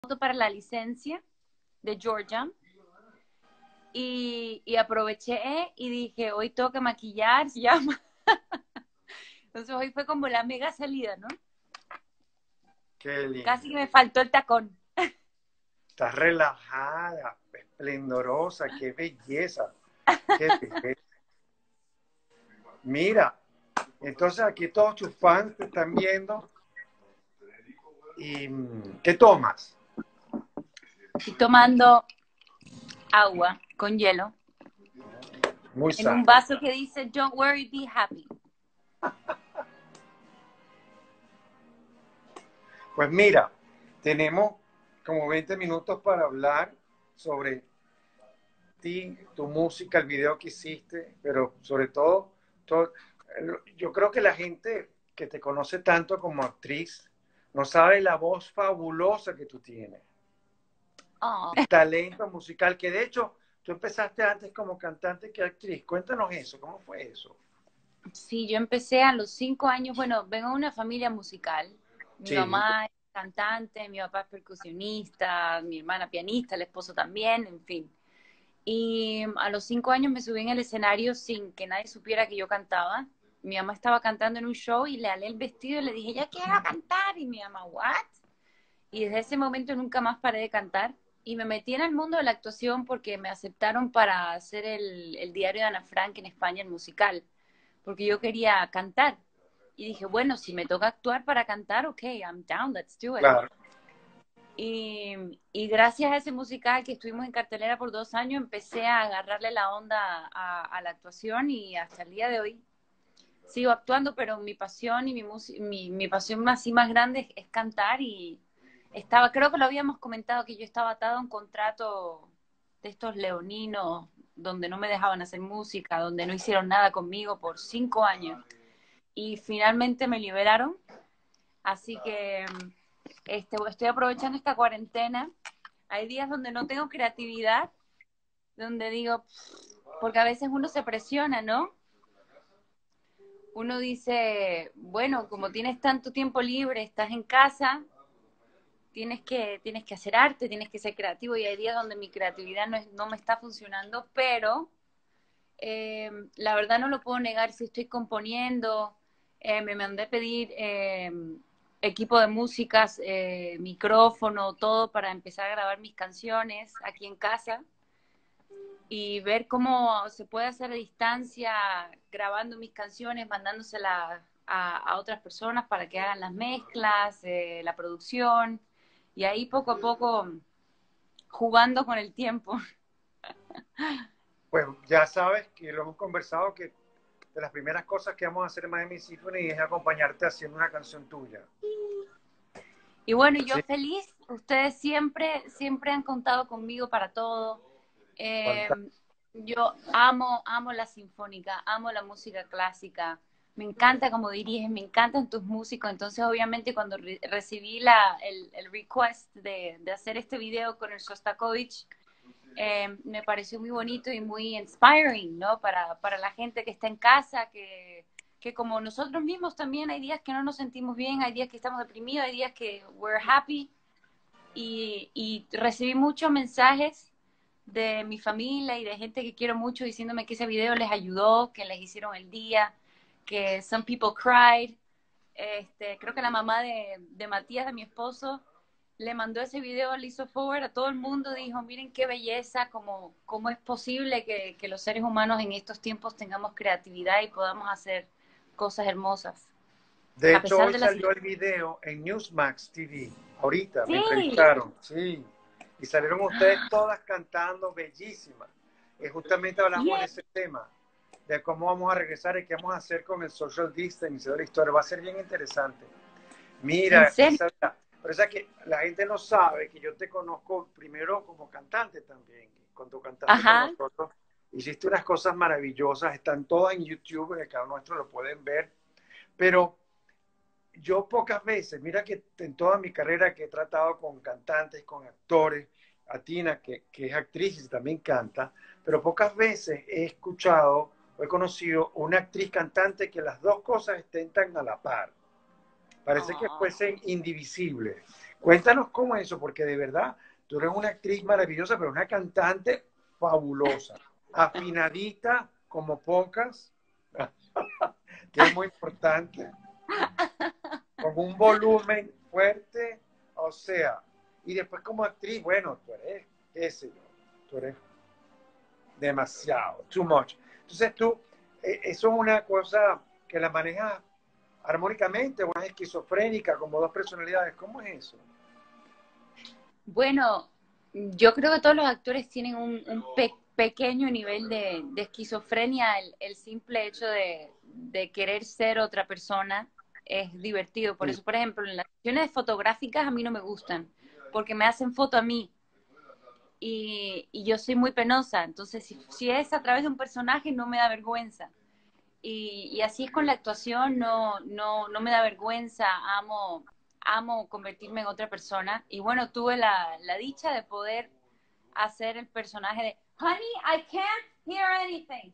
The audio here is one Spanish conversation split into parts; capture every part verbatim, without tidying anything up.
para la licencia de Georgia y, y aproveché y dije, hoy tengo que maquillar, se llama. Entonces hoy fue como la mega salida, ¿no? Qué lindo. Casi que me faltó el tacón. Estás relajada, esplendorosa, qué belleza. Qué belleza. Mira, entonces aquí todos tus fans te están viendo. ¿Y qué tomas? Estoy tomando agua con hielo Muy en un sano. vaso que dice Don't worry, be happy. Pues mira, tenemos como veinte minutos para hablar sobre ti, tu música, el video que hiciste, pero sobre todo, todo, yo creo que la gente que te conoce tanto como actriz no sabe la voz fabulosa que tú tienes. Oh. Talento musical, que de hecho tú empezaste antes como cantante que actriz. Cuéntanos eso, ¿cómo fue eso? Sí, yo empecé a los cinco años, bueno, vengo de una familia musical. Mi Sí, mamá es cantante, mi papá es percusionista, mi hermana pianista, el esposo también, en fin. Y a los cinco años me subí en el escenario sin que nadie supiera que yo cantaba. Mi mamá estaba cantando en un show y le alé el vestido y le dije, ya quiero cantar. Y mi mamá, ¿what? Y desde ese momento nunca más paré de cantar. Y me metí en el mundo de la actuación porque me aceptaron para hacer el, el diario de Ana Frank en España, el musical, porque yo quería cantar. Y dije, bueno, si me toca actuar para cantar, ok, I'm down, let's do it. claro. Y, y gracias a ese musical que estuvimos en cartelera por dos años, empecé a agarrarle la onda a, a la actuación y hasta el día de hoy sigo actuando, pero mi pasión y mi, mi, mi pasión más y más grande es, es cantar y estaba, creo que lo habíamos comentado, que yo estaba atada a un contrato de estos leoninos donde no me dejaban hacer música, donde no hicieron nada conmigo por cinco años y finalmente me liberaron, así que este, estoy aprovechando esta cuarentena. Hay días donde no tengo creatividad, donde digo, porque a veces uno se presiona, ¿no? Uno dice, bueno, como tienes tanto tiempo libre, estás en casa, tienes que, tienes que hacer arte, tienes que ser creativo, y hay días donde mi creatividad no, es, no me está funcionando, pero eh, la verdad no lo puedo negar, si estoy componiendo, eh, me mandé a pedir eh, equipo de músicas, eh, micrófono, todo para empezar a grabar mis canciones aquí en casa y ver cómo se puede hacer a distancia grabando mis canciones, mandándoselas a, a otras personas para que hagan las mezclas, eh, la producción, y ahí poco a poco jugando con el tiempo. Pues ya sabes que lo hemos conversado, que de las primeras cosas que vamos a hacer en Miami Symphony es acompañarte haciendo una canción tuya. Y bueno, yo Sí, feliz, ustedes siempre, siempre han contado conmigo para todo. Eh, fantástico. yo amo, amo la sinfónica, amo la música clásica, me encanta cómo diriges, me encantan tus músicos, entonces obviamente cuando re recibí la, el, el request de, de hacer este video con el Shostakovich, eh, me pareció muy bonito y muy inspiring, ¿no? Para, para la gente que está en casa, que, que como nosotros mismos también hay días que no nos sentimos bien, hay días que estamos deprimidos, hay días que we're happy, y, y recibí muchos mensajes de mi familia y de gente que quiero mucho diciéndome que ese video les ayudó, que les hicieron el día, que some people cried. Este, creo que la mamá de, de Matías, de mi esposo, le mandó ese video, le hizo forward a todo el mundo, dijo, miren qué belleza, cómo, cómo es posible que, que los seres humanos en estos tiempos tengamos creatividad y podamos hacer cosas hermosas, De a hecho, pesar hoy de las... salió el video en Newsmax T V. Ahorita me Sí, entrevistaron, sí. Y salieron ustedes todas cantando bellísimas. Y justamente hablamos de yeah. ese tema, de cómo vamos a regresar y qué vamos a hacer con el social distancing de la historia. Va a ser bien interesante. ¿En Mira, serio? Isabela, pero es que la gente no sabe que yo te conozco primero como cantante también. Cuando cantaste con Ajá. nosotros, hiciste unas cosas maravillosas. Están todas en YouTube, en el canal nuestro lo pueden ver. Pero yo pocas veces, mira que en toda mi carrera que he tratado con cantantes, con actores, a Tina, que, que es actriz y también canta, pero pocas veces he escuchado o he conocido una actriz cantante que las dos cosas estén tan a la par. Parece que Oh. fuesen indivisibles. Cuéntanos cómo es eso, porque de verdad, tú eres una actriz maravillosa, pero una cantante fabulosa, afinadita como pocas, que es muy importante, con un volumen fuerte, o sea, y después como actriz, bueno, tú eres, qué sé yo, tú eres demasiado, too much. Entonces tú, eh, eso es una cosa que la manejas armónicamente, o es esquizofrénica, como dos personalidades, ¿cómo es eso? Bueno, yo creo que todos los actores tienen un, un pe pequeño nivel de, de esquizofrenia. El, el, simple hecho de, de, querer ser otra persona es divertido. Por Sí. eso, por ejemplo, en las sesiones fotográficas a mí no me gustan, porque me hacen foto a mí. Y, y yo soy muy penosa, entonces si, si es a través de un personaje no me da vergüenza. Y, y así es con la actuación, no, no, no me da vergüenza, amo, amo convertirme en otra persona. Y bueno, tuve la, la dicha de poder hacer el personaje de Honey, I can't hear anything.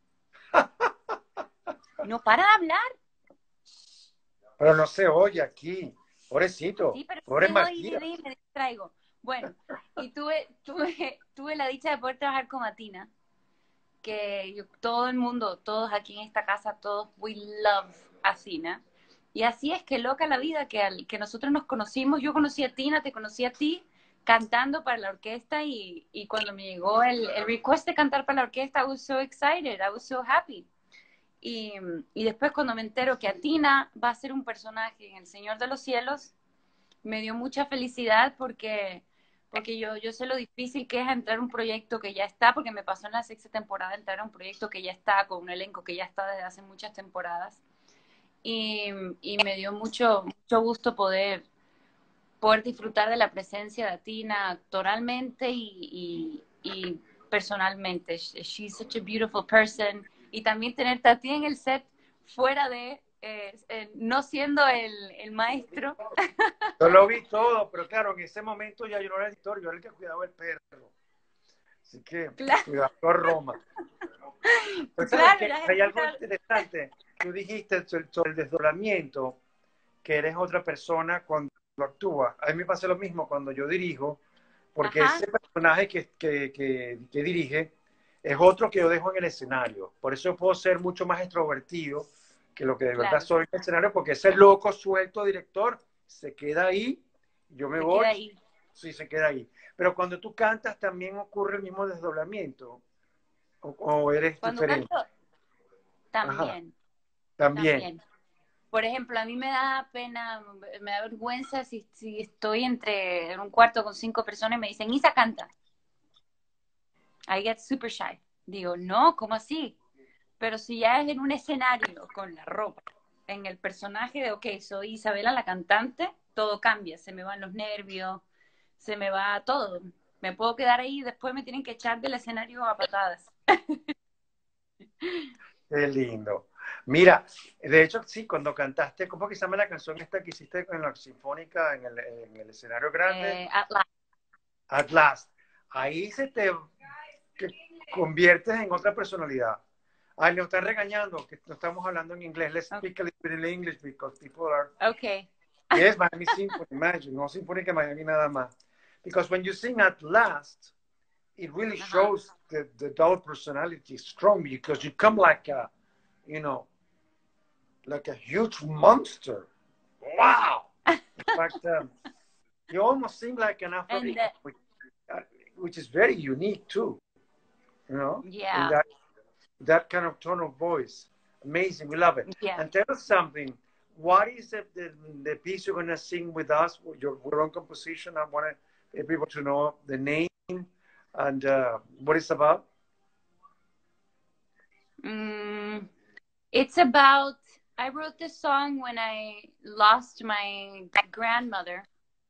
No para de hablar. Pero no se oye aquí, pobrecito, Sí, pero pobre tengo Matías. D V D y me distraigo. Bueno, y tuve, tuve, tuve la dicha de poder trabajar con Atina, que yo, todo el mundo, todos aquí en esta casa, todos, we love a Tina. Y así es que loca la vida, que, al, que nosotros nos conocimos, yo conocí a Tina, te conocí a ti, cantando para la orquesta y, y cuando me llegó el, el request de cantar para la orquesta, I was so excited, I was so happy. Y, y después cuando me entero que Atina va a ser un personaje en El Señor de los Cielos, me dio mucha felicidad porque porque yo, yo sé lo difícil que es entrar a un proyecto que ya está, porque me pasó en la sexta temporada entrar a un proyecto que ya está, con un elenco que ya está desde hace muchas temporadas. Y, y me dio mucho, mucho gusto poder, poder disfrutar de la presencia de Atina actoralmente y, y, y personalmente. She's such a beautiful person. Y también tenerte a ti en el set fuera de, eh, eh, no siendo el, el maestro. Yo lo vi todo, pero claro, en ese momento ya yo no era editor, yo era el que cuidaba el perro. Así que, Claro, cuidado a Roma. Pero sabes claro, que era hay algo editor. interesante. Tú dijiste sobre el desdoblamiento, que eres otra persona cuando actúas. A mí me pasa lo mismo cuando yo dirijo, porque Ajá, ese personaje que, que, que, que dirige es otro que yo dejo en el escenario. Por eso puedo ser mucho más extrovertido que lo que de verdad claro, soy en el escenario, porque ese loco suelto director se queda ahí, yo me se queda voy, ahí. sí, se queda ahí. Pero cuando tú cantas también ocurre el mismo desdoblamiento, o, o eres Cuando diferente. canto, Ajá, también, también. también. Por ejemplo, a mí me da pena, me da vergüenza si, si estoy entre en un cuarto con cinco personas y me dicen, Isa, canta. I get super shy. Digo, no, ¿cómo así? Pero si ya es en un escenario con la ropa, en el personaje de, ok, soy Isabela la cantante, todo cambia, se me van los nervios, se me va todo. Me puedo quedar ahí y después me tienen que echar del escenario a patadas. Qué lindo. Mira, de hecho, sí, cuando cantaste, ¿cómo que se llama la canción esta que hiciste en la Sinfónica en el, en el escenario grande? Eh, Atlas. At Last. Ahí se te que conviertes en otra personalidad. Ay, nos están regañando, que no estamos hablando en inglés. Let's Okay. speak a little bit in English because people are... Okay. Yes, Miami Symphony, imagine, no Sinfónica Miami nada más. Because when you sing At Last, it really Ajá. shows the, the double personality strong because you come like a, you know, like a huge monster. Wow! In fact, um, you almost seem like an And Afro-Rican, the, which, uh, which is very unique too, you know, in yeah, that, that kind of tone of voice. Amazing, we love it. yeah. And tell us something. What is the, the, the piece you're going to sing with us, your, your own composition? I want people to know the name and uh, what it's about. Mm, it's about, I wrote this song when I lost my grandmother.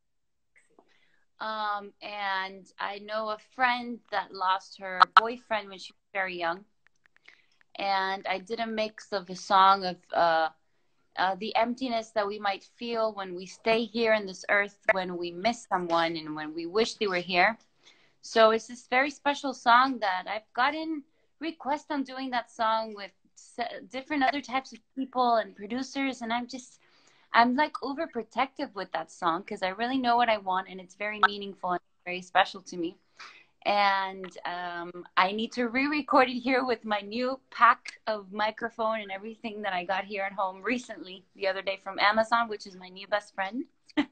Um, and I know a friend that lost her boyfriend when she was very young. And I did a mix of a song of uh, uh, the emptiness that we might feel when we stay here in this earth, when we miss someone and when we wish they were here. So it's this very special song that I've gotten requests on doing that song with different other types of people and producers, and I'm just I'm like overprotective with that song because I really know what I want and it's very meaningful and very special to me. And um, I need to re-record it here with my new pack of microphone and everything that I got here at home recently, the other day from Amazon, which is my new best friend.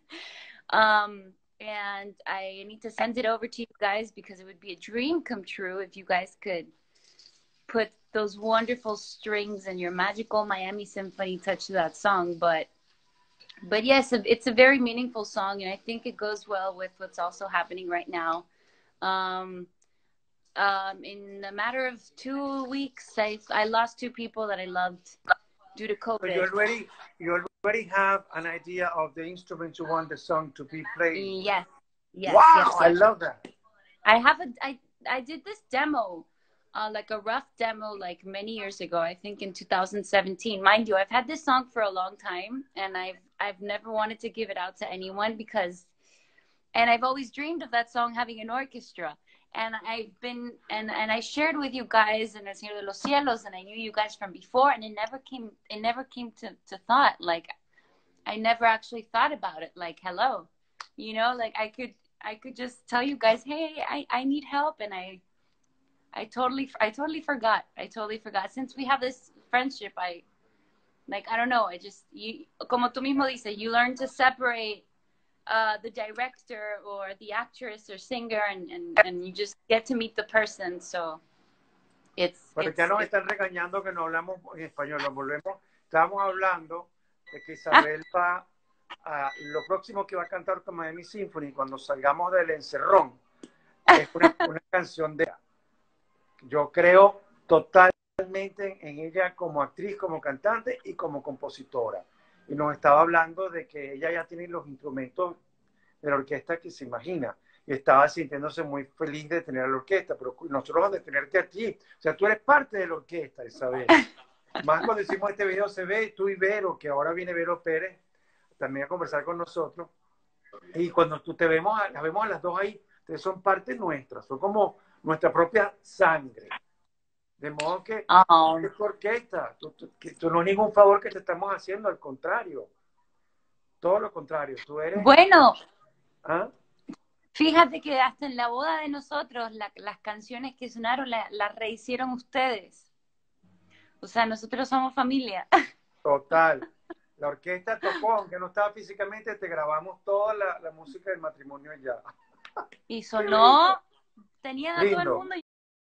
um, and I need to send it over to you guys because it would be a dream come true if you guys could put those wonderful strings and your magical Miami Symphony touch to that song. But but yes, it's a very meaningful song, and I think it goes well with what's also happening right now. Um, um, in a matter of two weeks, I, I lost two people that I loved due to COVID. So you already, you already have an idea of the instruments you want the song to be played? Yes. Yes. Wow, yes, yes. I love that. I have a, I, I did this demo, uh, like a rough demo, like many years ago, I think in two thousand seventeen. Mind you, I've had this song for a long time, and I've, I've never wanted to give it out to anyone because and I've always dreamed of that song having an orchestra. And I've been, and, and I shared with you guys in El Señor de los Cielos, and I knew you guys from before, and it never came, it never came to, to thought. Like, I never actually thought about it. Like, hello, you know, like I could, I could just tell you guys, hey, I, I need help. And I, I totally, I totally forgot. I totally forgot. Since we have this friendship, I, like, I don't know. I just, you, como tú mismo dices, you learn to separate Uh, the director or the actress or singer, and, and, and you just get to meet the person, so it's... Pero it's, ya nos it's... están regañando que no hablamos en español, nos volvemos, estábamos hablando de que Isabel va a, lo próximo que va a cantar con Miami Symphony cuando salgamos del encerrón, es una, una canción de... Yo creo totalmente en ella como actriz, como cantante y como compositora. Y nos estaba hablando de que ella ya tiene los instrumentos de la orquesta que se imagina. Y estaba sintiéndose muy feliz de tener a la orquesta, pero nosotros de tenerte a ti. O sea, tú eres parte de la orquesta, Isabel. Más cuando hicimos este video se ve tú y Vero, que ahora viene Vero Pérez también a conversar con nosotros. Y cuando tú te vemos, las vemos a las dos ahí, ustedes son parte nuestra, son como nuestra propia sangre. De modo que oh. es tu orquesta, tú, tú, que, tú no es ningún favor que te estamos haciendo, al contrario. Todo lo contrario, tú eres... Bueno, ¿ah? Fíjate que hasta en la boda de nosotros, la, las canciones que sonaron las la rehicieron ustedes. O sea, nosotros somos familia. Total. La orquesta tocó, aunque no estaba físicamente, te grabamos toda la, la música del matrimonio ya. Y sonó, tenían a Lindo. todo el mundo...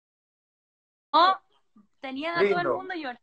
Oh, tenían a Lindo. todo el mundo llorando.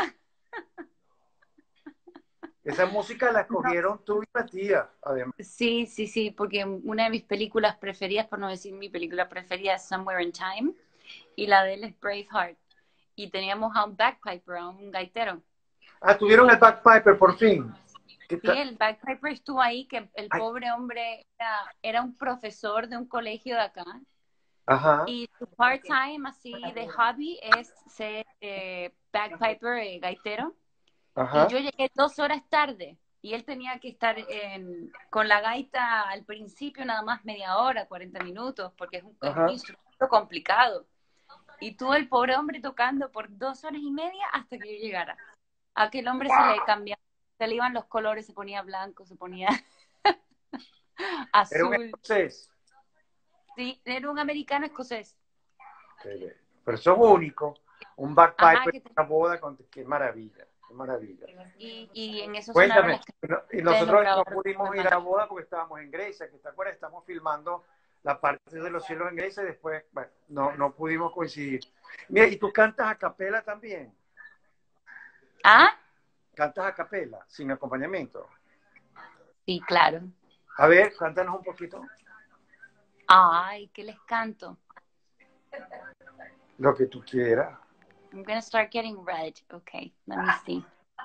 Esa música la escogieron tú y la tía, además. Sí, sí, sí, porque una de mis películas preferidas, por no decir mi película preferida, es Somewhere in Time, y la de él es Braveheart. Y teníamos a un bagpiper, a un gaitero. Ah, tuvieron el bagpiper por fin. Sí, el bagpiper estuvo ahí, que el Ay. pobre hombre era, era un profesor de un colegio de acá. Ajá. Y su part-time, así, de hobby, es ser eh, bagpiper, eh, gaitero. Ajá. Y yo llegué dos horas tarde. Y él tenía que estar en, con la gaita al principio nada más media hora, cuarenta minutos, porque es un, es un instrumento complicado. Y tuvo el pobre hombre tocando por dos horas y media hasta que yo llegara. A aquel hombre se le cambiaba, se le iban los colores, se ponía blanco, se ponía azul. Era un escocés. Sí, era un americano escocés. Pero eso es único. Un bagpiper en te... una boda, con... qué maravilla, qué maravilla. Y, y en eso Cuéntame, las... y nosotros no pudimos ir a la boda porque estábamos en Grecia, que te acuerdas, estamos filmando la parte de los cielos en Grecia y después, bueno, no, no pudimos coincidir. Mira, ¿y tú cantas a capela también? ¿Ah? ¿Cantas a capela, sin acompañamiento? Sí, claro. A ver, cántanos un poquito. Ay, ¿qué les canto? Lo que tú quieras. I'm gonna start getting red. Okay, let me see.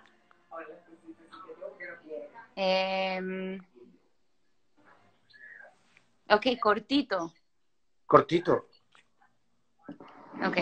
Um, ok, cortito. Cortito. Ok.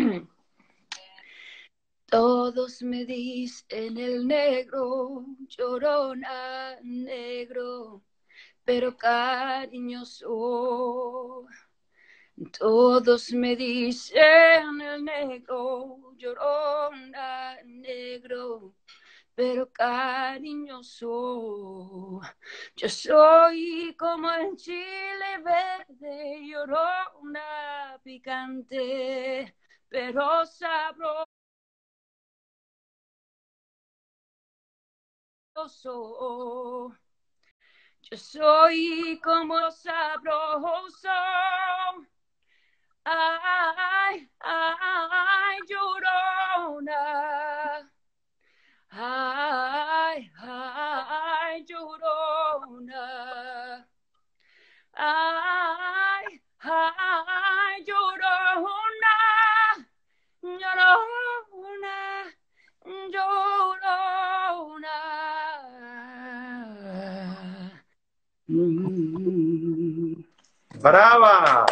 Todos me dicen el negro, llorona negro, pero cariñoso. Todos me dicen el negro, llorona negro, pero cariñoso. Yo soy como el chile verde, llorona picante, pero sabroso. Yo soy como sabroso. Ay, ay, llorona. Ay, ay, llorona. Ay, ay, llorona. Llorona. Llorona. Mm. ¡Brava!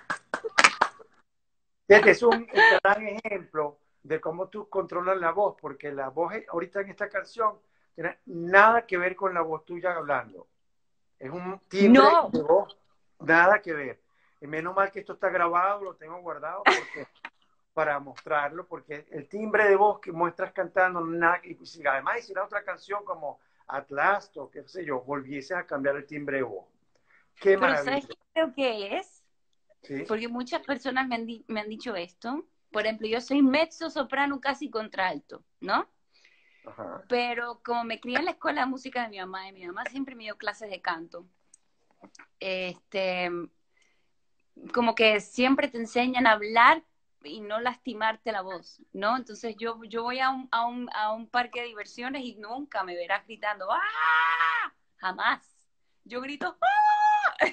Este es un gran ejemplo de cómo tú controlas la voz, porque la voz ahorita en esta canción tiene nada que ver con la voz tuya hablando. Es un timbre No, de voz, nada que ver. Y menos mal que esto está grabado, lo tengo guardado porque, para mostrarlo, porque el timbre de voz que muestras cantando, nada, y si además hiciera otra canción como Atlas o qué sé yo, volviese a cambiar el timbre de voz. ¡Qué pero ¿sabes maravilla! qué creo que es? ¿Sí? Porque muchas personas me han, di me han dicho esto. Por ejemplo, yo soy mezzo soprano casi contralto, ¿no? Ajá. Pero como me crié en la escuela de música de mi mamá, y mi mamá siempre me dio clases de canto, este, como que siempre te enseñan a hablar y no lastimarte la voz, ¿no? Entonces yo, yo voy a un, a, un, a un parque de diversiones y nunca me verás gritando, ¡ah! Jamás. Yo grito, ¡ah!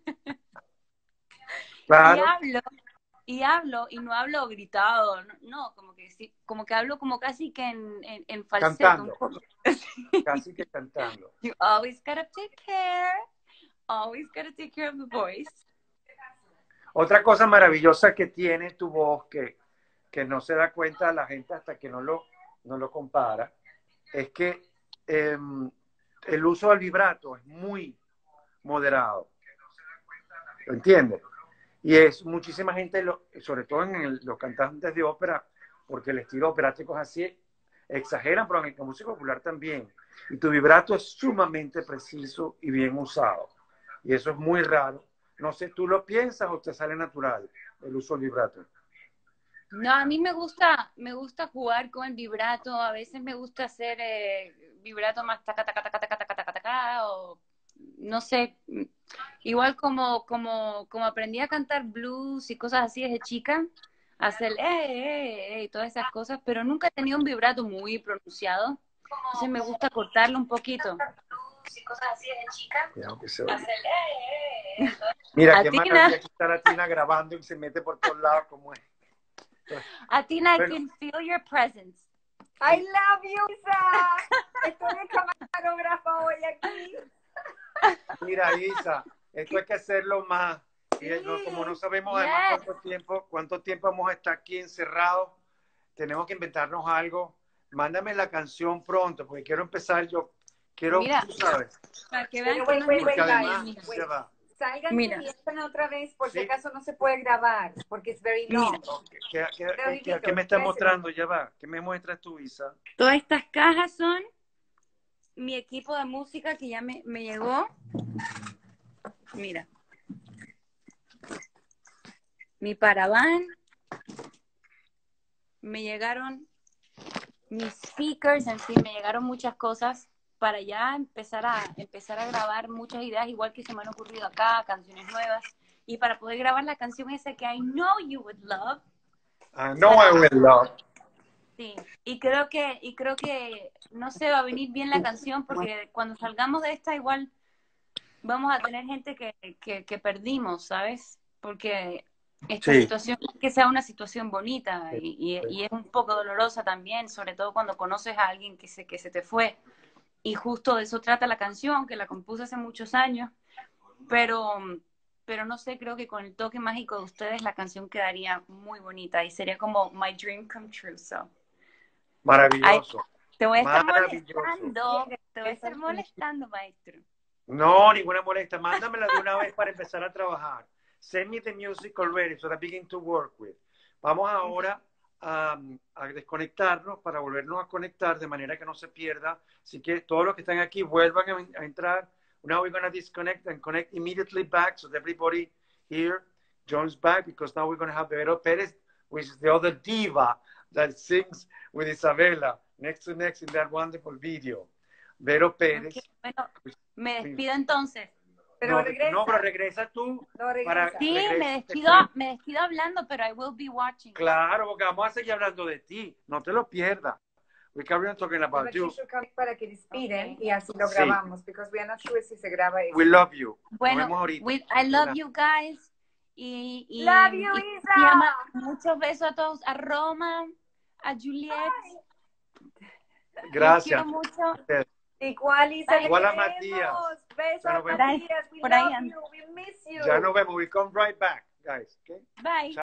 Y Claro, hablo, y hablo, y no hablo gritado, no, no, como que sí, como que hablo como casi que en, en, en falseto un cantando, poco. casi que cantando. You always gotta take care, always gotta take care of the voice. Otra cosa maravillosa que tiene tu voz, que, que no se da cuenta la gente hasta que no lo, no lo compara, es que eh, el uso del vibrato es muy moderado. ¿Lo entiendes? Y es muchísima gente, lo, sobre todo en el, los cantantes de ópera, porque el estilo operático es así, exageran, pero en la música popular también. Y tu vibrato es sumamente preciso y bien usado. Y eso es muy raro. No sé, ¿tú lo piensas o te sale natural el uso del vibrato? No, a mí me gusta, me gusta jugar con el vibrato, a veces me gusta hacer eh, vibrato más taca, taca, taca, taca, taca, taca, taca, o no sé, igual como, como, como aprendí a cantar blues y cosas así desde chica, hacer eh, eh, eh, y todas esas cosas, pero nunca he tenido un vibrato muy pronunciado, entonces me gusta cortarlo un poquito. Cuidado que se oye. Mira, qué Atina, maravilla que está la Tina grabando y se mete por todos lados como es. Atina, I Bueno, can feel your presence. I love you, Isa. Estoy de camarógrafa hoy aquí. mira, Isa, esto hay que hacerlo más. Y no, como no sabemos además Yes. cuánto tiempo, cuánto tiempo vamos a estar aquí encerrados, tenemos que inventarnos algo. Mándame la canción pronto, porque quiero empezar yo. Quiero, Mira, tú sabes, para que vean Pero que wait, no es wait, mi wait, porque guys. además, mira, Wait. ya va. Sálganse mira, y entren otra vez por si Sí, acaso no se puede grabar, porque es very mira. long. ¿qué, qué, qué, qué- qué Davidito, me está ¿qué haces? mostrando? Ya va. ¿Qué me muestras tú, Isa? Todas estas cajas son mi equipo de música que ya me, me llegó. Mira, mi paravan, me llegaron mis speakers, en fin, me llegaron muchas cosas para ya empezar a empezar a grabar muchas ideas igual que se me han ocurrido acá, canciones nuevas y para poder grabar la canción esa que I know you would love. I know I will love. Sí, y creo que y creo que no sé, va a venir bien la canción porque cuando salgamos de esta igual vamos a tener gente que, que, que perdimos, ¿sabes? Porque esta Sí. situación, que sea una situación bonita y, y, y es un poco dolorosa también, sobre todo cuando conoces a alguien que se, que se te fue. Y justo de eso trata la canción, que la compuse hace muchos años, pero, pero no sé, creo que con el toque mágico de ustedes la canción quedaría muy bonita y sería como my dream come true. So. Ay, Maravilloso. te voy a estar Maravilloso. molestando, te voy a estar molestando, maestro. No, ninguna molestia. Mándamela de una vez para empezar a trabajar. Send me the music already so that I begin to work with. Vamos ahora a, a desconectarnos para volvernos a conectar de manera que no se pierda. Así que todos los que están aquí vuelvan a, a entrar. Now we're going to disconnect and connect immediately back so that everybody here joins back, because now we're going to have Vero Perez, which is the other diva that sings with Isabela next to next in that wonderful video. Vero Pérez. Okay, bueno, me despido entonces. Pero no, regresa. no, pero regresa tú. No, regresa. Para, Sí, regresa. me despido, me despido hablando, pero I will be watching. Claro, porque vamos a seguir hablando de ti. No te lo pierdas. We carry on talking about But you. you should come para que despiden Okay. y así lo Sí. grabamos, because we are not sure si se graba eso. We love you. Nos Bueno, vemos ahorita. we- I love you guys. Y, y, Love you, y- Isa. y ama- muchos besos a todos, a Roma, a Juliet. Gracias. Los quiero mucho. Igual, Isa, te Igual a queremos. Matías. Besos Ya a nos vemos. Matías. We Por ahí love anda. you. We miss you. Ya nos vemos. We come right back, guys. Okay? Bye.